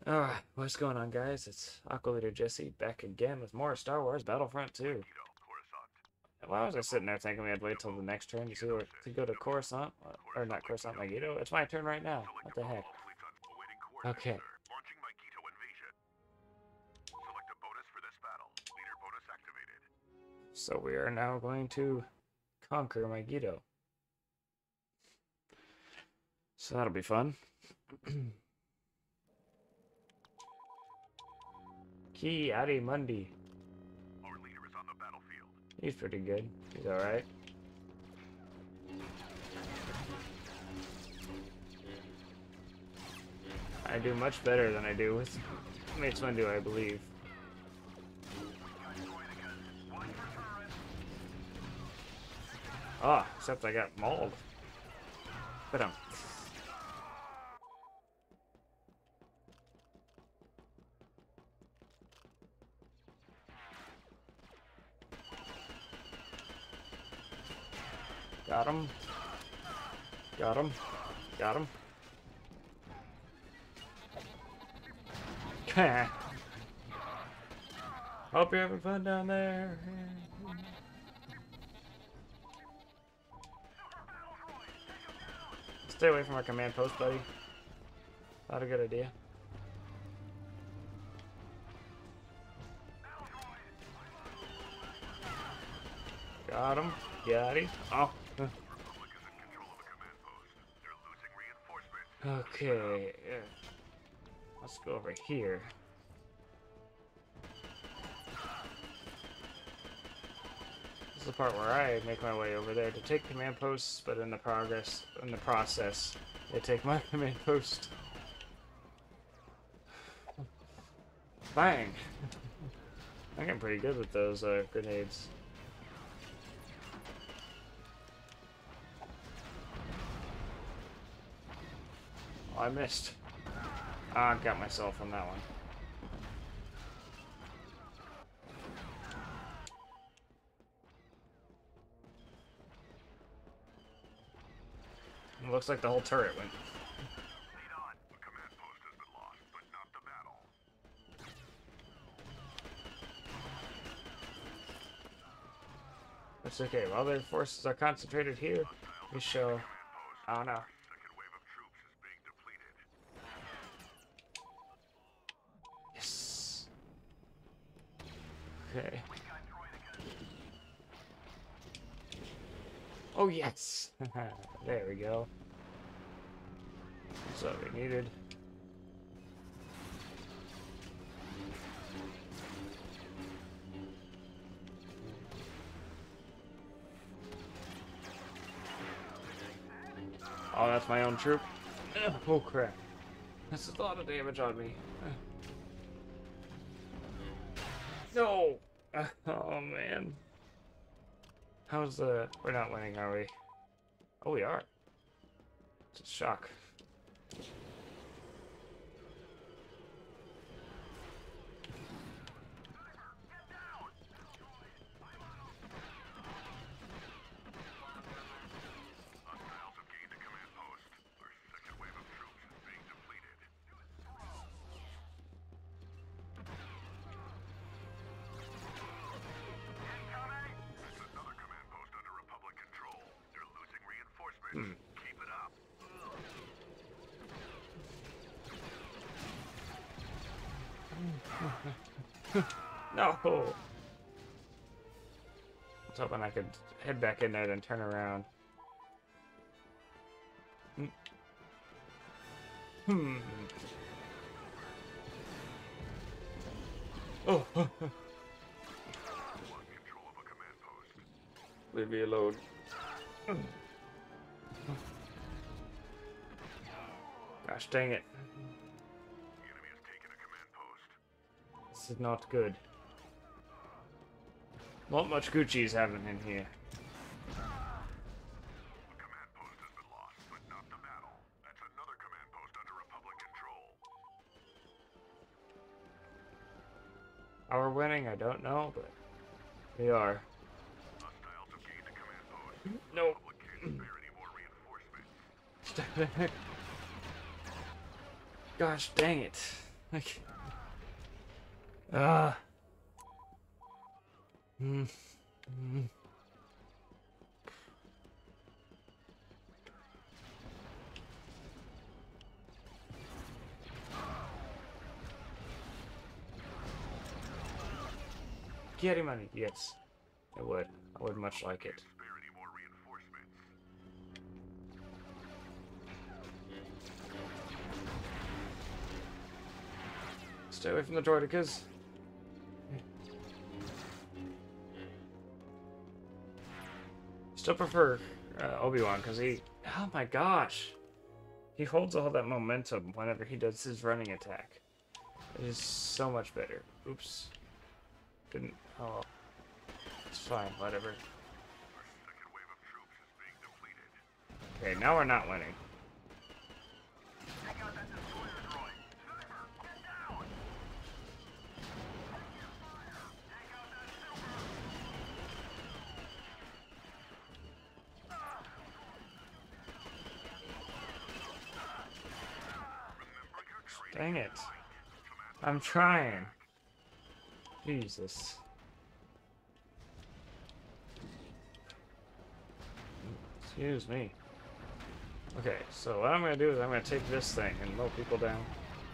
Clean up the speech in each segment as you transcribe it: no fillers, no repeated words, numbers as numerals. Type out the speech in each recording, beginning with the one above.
What's going on, guys? It's Aqua Leader Jesse back again with more Star Wars Battlefront 2. Why was I sitting there thinking we had to wait till the next turn to see where to go to Coruscant? Or not Coruscant, Megiddo? It's my turn right now. What the heck? Okay. So we are now going to conquer Megiddo. So that'll be fun. Ki Adi Mundi. He's pretty good. He's alright. I do much better than I do with Mace Windu, I believe. Ah, except I got mauled. But got him. Got him. Got him. Hope you're having fun down there. Stay away from our command post, buddy. Not a good idea. Got him. Got him. Oh. Okay. Let's go over here. This is the part where I make my way over there to take command posts, but in the process, they take my command post. Bang! I'm getting pretty good with those grenades. Oh, I missed. Ah, I got myself on that one. It looks like the whole turret went. That's okay. While their forces are concentrated here, we shall... I don't know. Yes. Okay. Oh, yes! There we go. That's what we needed. Oh, that's my own troop. Oh, crap. This is a lot of damage on me. No! Oh, man. How's the... We're not winning, are we? Oh, we are. It's a shock. Hmm. No! I was hoping I could head back in there and turn around. Hmm. Oh! Leave me alone. Gosh dang it. This is not good. Not much Gucci's having in here. How we're winning, I don't know, but we are. No. Gosh dang it. Like, ah. Mm. Mm. Get him money. Yes, I would. I would much like it. Stay away from the droidicas. Still prefer Obi-Wan because he... Oh my gosh. He holds all that momentum whenever he does his running attack. It is so much better. Oops. Didn't... Oh. It's fine. Whatever. Okay, now we're not winning. Dang it. I'm trying. Jesus. Excuse me. Okay, so what I'm going to do is I'm going to take this thing and mow people down.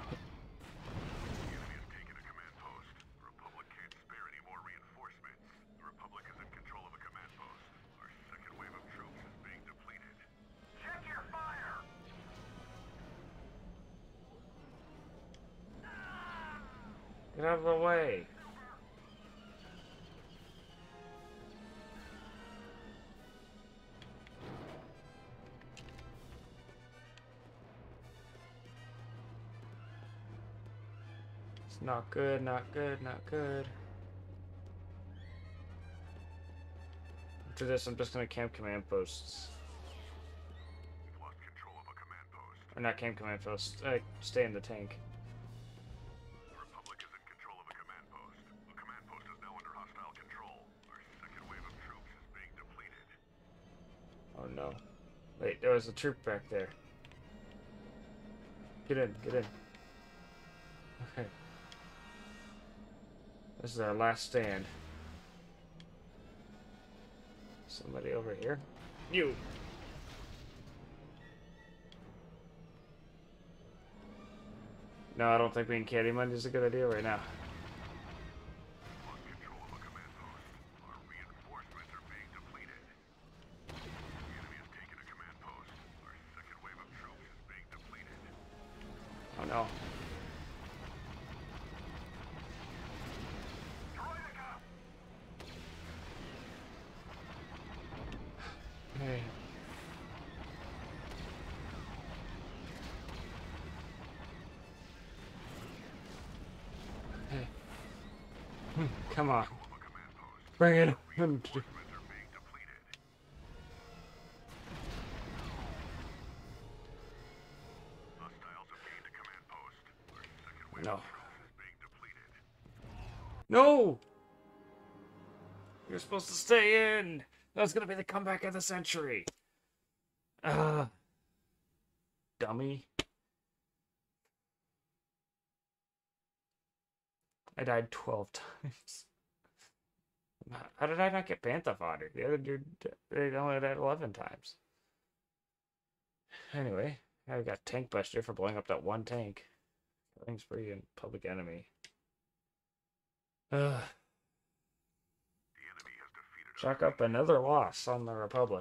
Get out of the way. It's not good, not good, not good. After this, I'm just going to camp command posts. Or not camp command posts. Stay in the tank. Oh no. Wait, there was a troop back there. Get in, get in. Okay. This is our last stand. Somebody over here. You! No, I don't think being candy money is a good idea right now. Oh no. Hey. Hey. Come on. Bring it on. No. No! You're supposed to stay in! That's gonna be the comeback of the century! Dummy. I died 12 times. How did I not get Bantha fodder? The other dude, they only died 11 times. Anyway, I got Tank Buster for blowing up that one tank. Killing spree and Public Enemy. Chalk up another loss on the Republic.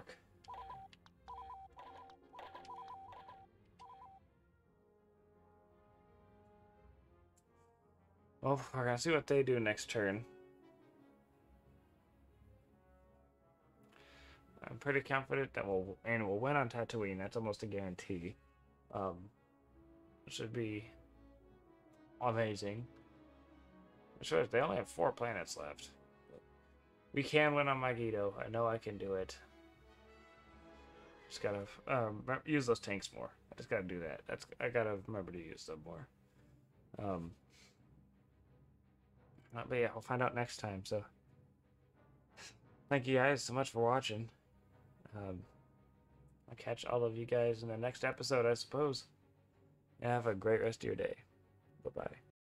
Well, we're gonna see what they do next turn. I'm pretty confident that we'll win on Tatooine. That's almost a guarantee. It should be amazing. Sure, they only have 4 planets left. We can win on Magneto. I know I can do it. Just gotta use those tanks more. I just gotta do that. I gotta remember to use them more. But yeah, we'll find out next time. So, thank you guys so much for watching. I'll catch all of you guys in the next episode, I suppose. And have a great rest of your day.